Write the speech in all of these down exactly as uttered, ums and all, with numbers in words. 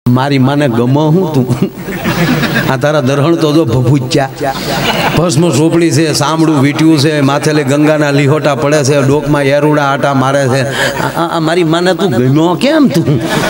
मारी माने गमो हूँ तू आ तारा दरहण तो जो भभूचा भस्म सोपड़ी से सामड़ू वीट्यू से माथेले गंगा ना लिहोटा पड़े से डोक में एरुड़ा आटा मारे से मारी माने तू गमो केम तू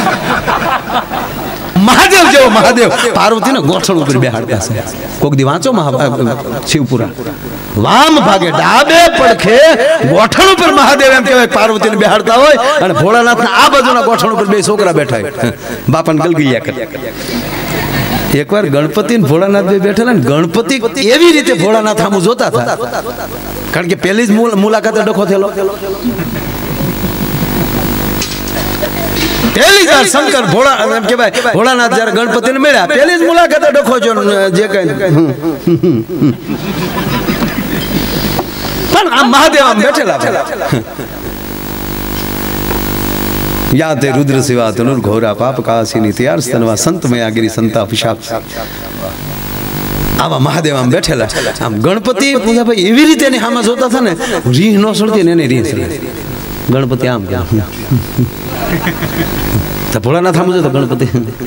महादेव जो महादेव पार्वती ने गोठण पर बेहाड़ता से कोक दी वांचो शिवपुरा वाम भागे डाबे पड़खे गोठण पर महादेव एम कहे पार्वती ने बेहाड़ता होय अने भोलानाथ ना आ बाजुना गोठण पर बे छोकरा बैठा है बापन गलगलिया कर एक बार गणपति ने भोलानाथ बे बैठेला ने गणपति एवी रीते भोलानाथ हमु जोता था कारण के पहली ज मुलाकाते डखो थेलो पहली बार शंकर भोला एम के भाई भोलानाथ जरा गणपति ने मिल्या पहली ज मुलाकाते डखो जो जे कई पण आ महादेव आम बैठेला या ते रुद्र शिवा तनुर घोरा पाप कासिनी तैयार स्तनवा संत में आगिरी संता अभिशाप आवा महादेव आम बैठेला आम गणपति पूजा भाई एवी रीते ने हामा जोता था ने रीह नो सळती ने ने रीह सळे गणपति आम के तो भोलानाथ आम जोता गणपति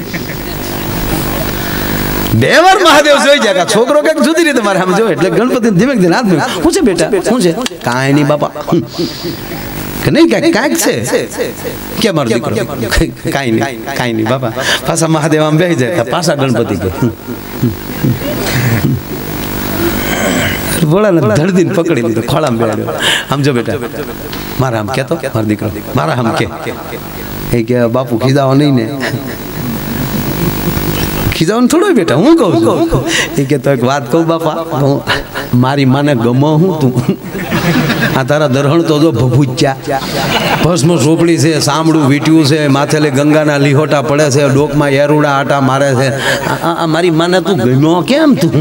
बेवर महादेव જોઈ જાગા છોકરો કે જુદી રીતે મારે આમ જો એટલે ગણપતિ ધીમે ધીમે હાથ મે હું છે બેટા હું છે કાઈ નહીં બાપા કે નહીં કાઈ કાઈ છે કે માર દીકરો કાઈ નહીં કાઈ નહીં બાપા પાછા મહાદેવ આમ બેહી જાય પાછા ગણપતિ કે ભોળાનાથ ધડદીને પકડી લીધો ખોળામાં બેહાડ્યો આમ જો બેટા મારા આમ કેતો માર દીકરો મારા આમ કે એ કે બાપુ ખીજાવો નહીં ને खीजावन थोड़ो बेटा हूँ कहूँ ठीक है तो एक बात कहूँ बापा मारी माने गमो हूँ तू आ तारा दरहण तो जो भभूचा भस्म सोपड़ी से सामड़ू वीट्यू से माथेले गंगा ना लिहोटा पड़े से डोक में एरुड़ा आटा मारे से मारी माने तू गमो केम तू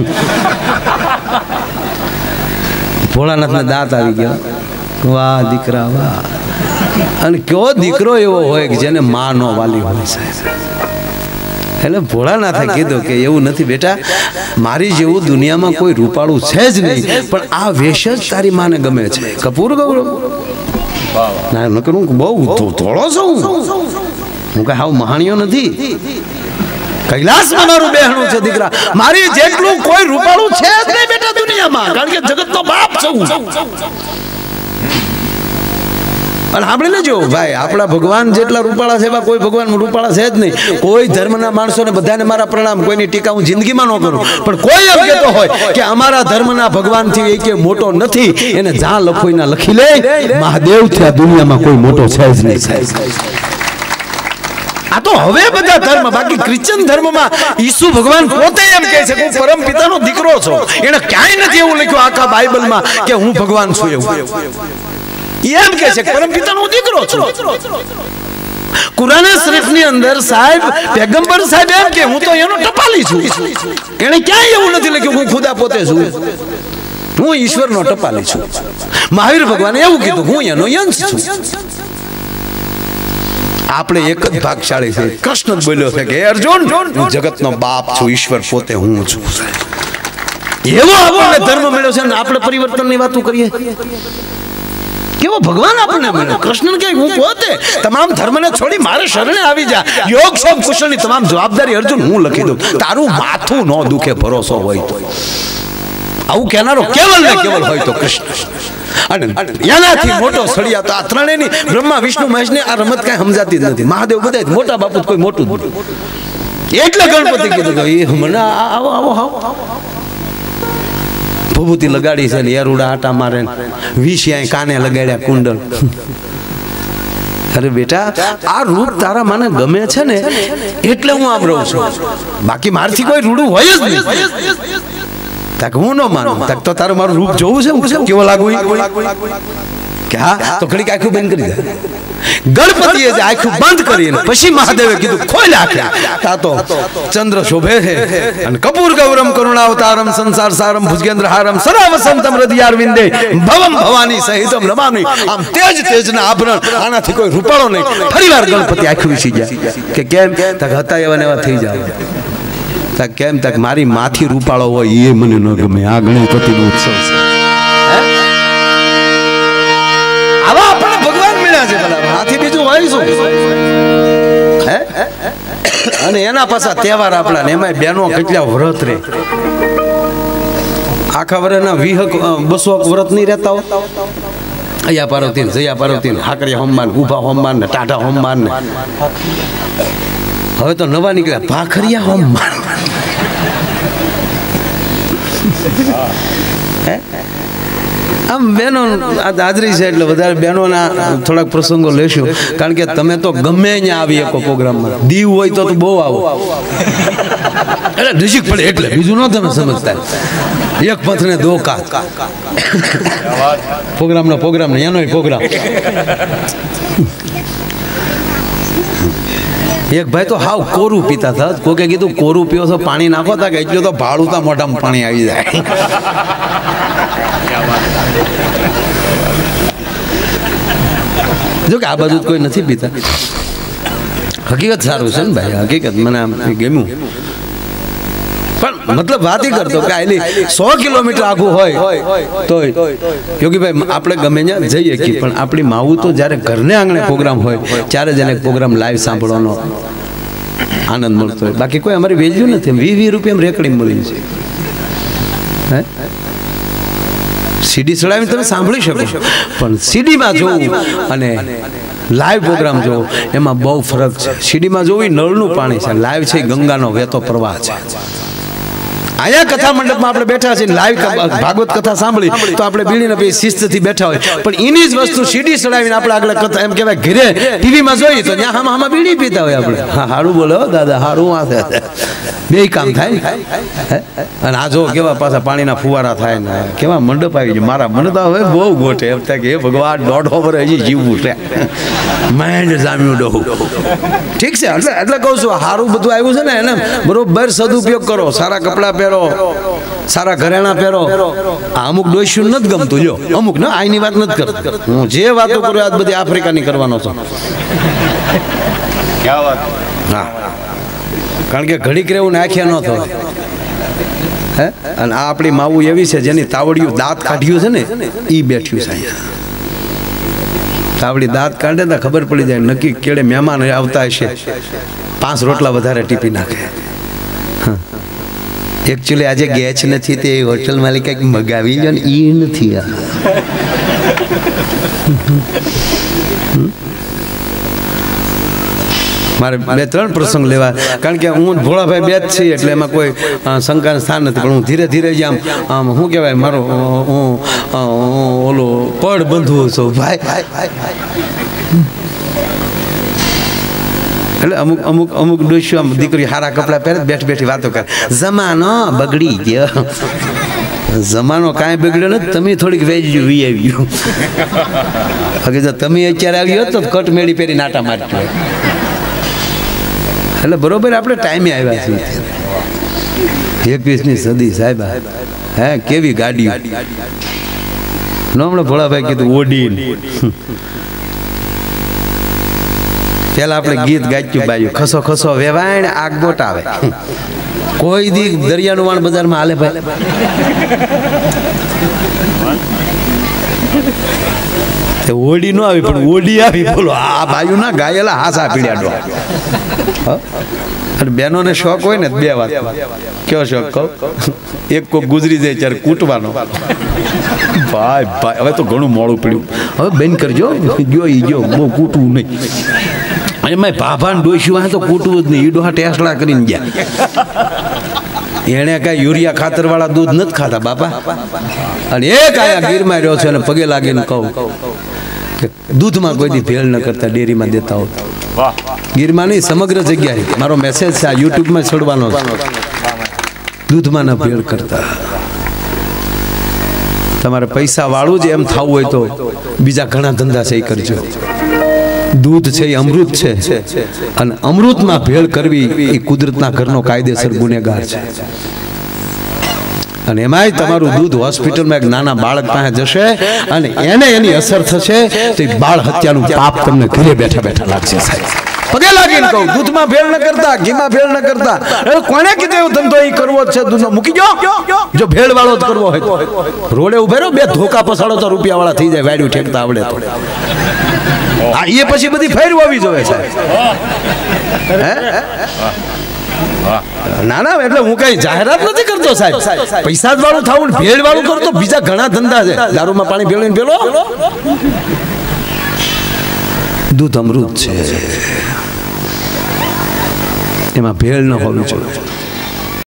भोलानाथ ने दांत आई गया वाह दीकरा वाह अने क्यों दीकरो एवो होय के जेने मां नो वाली होय छे એટલે ભોળાનાથે કીધું કે એવું નથી બેટા મારી જેવું દુનિયામાં કોઈ રૂપાળું છે જ નહીં પણ આ વેશ જ તારી માને ગમે છે કપૂર ગૌરવ ના ન કરું બહુ થોડો છું હું કઈ હાવ મહાણિયો નથી કૈલાસમાં મારું બેહણું છે દીકરા મારી જેટલું કોઈ રૂપાળું છે જ નહીં બેટા દુનિયામાં કારણ કે જગતનો બાપ છું અને આપણે લેજો ભાઈ આપણા ભગવાન જેટલા રૂપાળા છે એવા કોઈ ભગવાન રૂપાળા છે જ નહીં કોઈ ધર્મના માણસોને બધાને મારા પ્રણામ કોઈની ટીકા હું જિંદગીમાં ન કરું પણ કોઈ એમ કહેતો હોય કે અમારા ધર્મના ભગવાનથી એકે મોટો નથી એને જ્યાં લખોઈના લખી લે મહાદેવથી આ દુનિયામાં કોઈ મોટો છે જ નહીં આ તો હવે બધા ધર્મ બાકી ક્રિશ્ચન ધર્મમાં ઈસુ ભગવાન પોતે એમ કહે છે કે હું પરમ પિતાનો દીકરો છું એને ક્યાંય નથી એવું લખ્યું આખા બાઇબલમાં કે હું ભગવાન છું એવું એમ કે છે પરમ પિતાનો દીકરો છું કુરાન શરીફની અંદર સાહેબ પેગંબર સાહેબ એમ કે હું તો એનો ટપાલી છું એને ક્યાંય એવું નથી લખ્યું હું ખુદા પોતે છું હું ઈશ્વરનો ટપાલી છું મહાવીર ભગવાને એવું કીધું હું એનો અંશ છું આપણે એક જ ભાગશાળી છે કૃષ્ણ જ બોલ્યો છે કે અર્જુન હું જગતનો બાપ છું ઈશ્વર પોતે હું છું એવો આપણને ધર્મ મળ્યો છે અને આપણે પરિવર્તનની વાતો કરીએ કેવો ભગવાન આપણને મળ્યો કૃષ્ણ કે હું પોતે તમામ ધર્મને છોડી મારે શરણે આવી જા યોગ સોમ કુશળની તમામ જવાબદારી અર્જુન હું લખી દઉં તારું માથું ન દુખે ભરોસો હોય તો આવું કહેનારો કેવલ ને કેવલ હોય તો કૃષ્ણ અને એનાથી મોટો સળિયા તો આ ત્રણેયની બ્રહ્મા વિષ્ણુ મહેશને આ રમત કાંઈ સમજાતી જ નથી મહાદેવ બધા મોટા બાપુ કોઈ મોટું એટલે ગણપતિ કીધું કે એ મને આવો આવો આવો ભભૂતિ લગાડી છે ને એરુડા આટા મારે વિષિયા કાને લગાડ્યા કુંડળ અરે બેટા આ રૂપ તારા મને ગમે છે ને એટલે હું આમ રહું છું બાકી મારથી કોઈ રૂડું હોય જ નહીં તક હું ન માનું તક તો તારું મારું રૂપ જોવું છે કેવો લાગુ કે હા તો ઘડીક આંખું બંધ કરી દે ગણપતિએ જે આંખું બંધ કરીને પછી મહાદેવે કીધું ખોલ આંખા તા તો ચંદ્ર શોભે છે અને કપૂર ગૌરમ કરુણાવતારમ સંસાર સારમ ભુજગેન્દ્ર હારમ સદા વસંતમ હૃદયાર વિંદે ભવમ ભવાની સહિતમ નમામિ આમ તેજ તેજના આભરણ આનાથી કોઈ રૂપાળો નહીં ફરીવાર ગણપતિ આંખું વિસી ગયા કે કેમ તક હતા એવા ને એવા થઈ જાવ તક કેમ તક મારી માથી રૂપાળો હોય એ મને ન ગમે આ ગણપતિનો ઉત્સવ છે આવા આપણે ભગવાન મળ્યા છે ભલા માથી બીજું હોય શું હે અને એના પાછા તહેવાર આપણા ને એમાં બેનો કેટલા વ્રત રે આખા વર્ષના વીહ બસો વ્રત નહીં રહેતા હો અયા પાર્વતી જયા પાર્વતી હાકરિયા હોમમાન ગુફા હોમમાન ને ટાઢા હોમમાન ને હવે તો નવા નીકળ્યા ભાખરિયા હોમમાન આમ બહેનો હાજરી છે એટલે વધારે બહેનોના થોડાક પ્રસંગો લેશું કારણ કે તમે તો ગમે ત્યાં આવી શકો પ્રોગ્રામમાં દીવ હોય તો બહુ આવો એટલે નજીક પડે એટલે બીજું ન તમે સમજતા એક પંથ ને દો કાત પ્રોગ્રામ નો પ્રોગ્રામ ને એનો પ્રોગ્રામ એક ભાઈ તો હાવ કોરું પીતા હતા કોકે કીધું કોરું પીવો છો પાણી નાખો તા કે એટલું તો ભાડું તા મોઢામાં પાણી આવી જાય જો કે આ બાજુ કોઈ નથી પીતા હકીકત સારું છે ને ભાઈ હકીકત મને આમ ગમ્યું પણ મતલબ વાત એ કરતો કે આલી સો કિલોમીટર આખું હોય તો યોગી ભાઈ આપણે ગમે ત્યાં જઈએ કે પણ આપણી માવું તો જ્યારે ઘરને આંગણે પ્રોગ્રામ હોય ત્યારે જ એને પ્રોગ્રામ લાઈવ સાંભળવાનો આનંદ મળતો હોય બાકી કોઈ અમારી વેલ્યુ નથી વીસ વીસ રૂપિયા રેકડી મળી છે હે સીડી ચડાવીને તમે સાંભળી શકો પણ સીડીમાં જોવું અને લાઈવ પ્રોગ્રામ જોવો એમાં બહુ ફરક છે સીડીમાં જોવું નળનું પાણી છે લાઈવ છે ગંગાનો વહેતો પ્રવાહ છે આયા કથા મંડપમાં આપણે બેઠા છીએ લાઈવ ભાગવત કથા સાંભળી તો આપણે બીડીને પછી શિસ્તથી બેઠા હોય પણ એની જ વસ્તુ સીડી ચડાવીને આપણે આગળ કથા એમ કહેવાય ઘરે ટીવીમાં જોઈએ તો ત્યાં હામાં હામાં બીડી પીતા હોય આપણે હા હારું બોલો દાદા હારું આ બે કામ થાય અને આ જો કેવા પાછા પાણીના ફુવારા થાય ને કેવા મંડપ આવી ગયો મારા મને તો હવે બહુ ગોઠે એમ થાય કે હે ભગવાન દોઢો પર હજી જીવવું છે માઇન્ડ જામ્યું ડોહું ઠીક છે એટલે એટલે કહું છું સારું બધું આવ્યું છે ને એને બરોબર સદુપયોગ કરો સારા કપડાં પહેરો સારા ઘરેણા પહેરો આ અમુક ડોસ્યું નથી ગમતું જો અમુક ના આની વાત નથી કરતો હું જે વાતો કરું આ બધી આફ્રિકાની કરવાનો છું હા કારણ કે ઘડીક રહેવું નાખ્યા ન થાય હે અને આ આપણી માવું એવી છે જેની તાવડિયું દાંત કાઢ્યું છે ને એ બેઠ્યું છે તાવડી દાંત કાઢે તો ખબર પડી જાય નક્કી કેડે મહેમાન આવતા હશે પાંચ રોટલા વધારે ટીપી નાખે એકચ્યુઅલી આજે ગેચ નથી તે હોટલ માલિક કંઈક મગાવી જો ને એ નથી આ મારે બે ત્રણ પ્રસંગ લેવા કારણ કે હું ભોળાભાઈ બે જ છીએ એટલે એમાં કોઈ શંકાનું સ્થાન નથી પણ હું ધીરે ધીરે જ આમ આમ શું કહેવાય મારો હું ઓલો પડ બંધું છું ભાઈ એટલે અમુક અમુક અમુક ડોસ્યું આમ દીકરી સારા કપડાં પહેરે બેઠ બેઠી વાતો કરે જમાનો બગડી ગયો જમાનો કાંઈ બગડ્યો નથી તમે થોડીક વેલ્યુ વી આવ્યું બાકી જો તમે અત્યારે આવ્યો તો કટ મેળી પહેરી નાટા મારતી હોય એટલે બરોબર આપણે ટાઈમે આવ્યા છીએ એકવીસમી સદી સાહેબ હે કેવી ગાડી નો હમણાં ભોળાભાઈ કીધું ઓડી પેલા આપણે ગીત ગાચ્યું બાયું ખસો ખસો વેવાણ આગ બોટ આવે કોઈ દી દરિયાનું વાણ બજારમાં હાલે ભાઈ ઓડી નો આવી પણ ઓડી આવી બોલો આ બાયું ના ગાયેલા હાસા પીડ્યા અને બહેનોને શોખ હોય ને બે વાત કયો શોખ કહો એક કોક ગુજરી જાય ત્યારે કૂટવાનો ભાઈ ભાઈ હવે તો ઘણું મોડું પડ્યું હવે બેન કરજો ગયો ઈ ગયો બહુ કૂટવું નહીં એમાં ભાભાને ડોસ્યું આ તો કૂટવું જ નહીં ઈ ડોહા ટેસલા કરીને ગયા એને કાંઈ યુરિયા ખાતર વાળા દૂધ નથી ખાતા બાપા અને એક આયા ગીરમાં રહ્યો છે અને પગે લાગીને કહું કે દૂધમાં કોઈ દી ભેળ ન કરતા ડેરીમાં દેતા હોત ગીરમાં નહીં સમગ્ર જગ્યાએ મારો મેસેજ છે આ યુટ્યુબમાં છોડવાનો દૂધમાં ન ભેળ કરતા તમારે પૈસા વાળું જ એમ થવું હોય તો બીજા ઘણા ધંધા છે એ કરજો દૂધ છે એ અમૃત છે અને અમૃતમાં ભેળ કરવી એ કુદરતના ઘરનો કાયદેસર ગુનેગાર છે અને એમાંય તમારું દૂધ હોસ્પિટલમાં એક નાના બાળક પાસે જશે અને એને એની અસર થશે તો એ બાળ હત્યાનું પાપ તમને ઘરે બેઠા બેઠા લાગશે સાહેબ પગે લાગીને કહું દૂધમાં ભેળ ન કરતા, ઘીમાં ભેળ ન કરતા. કોણે કીધું એવું ધંધો એ કરવો જ છે દૂધનો? મૂકી જો જો ભેળ વાળો જ કરવો હોય તો રોડે ઉભે રહો, બે ધોકા પસાડો તો રૂપિયા વાળા થઈ જાય, વાડ્યું ઠેકતા આવડે તો. હા, એ પછી બધી ફેરવું આવી જોવે છે. ના ના, એટલે હું કઈ જાહેરાત નથી કરતો સાહેબ. પૈસા જ વાળું થવું, ભેળ વાળું કરતો બીજા ઘણા ધંધા છે. દારૂમાં પાણી ભેળવીને પેલો દૂધ અમૃત છે, એમાં ભેળ ન હોવી જોઈએ.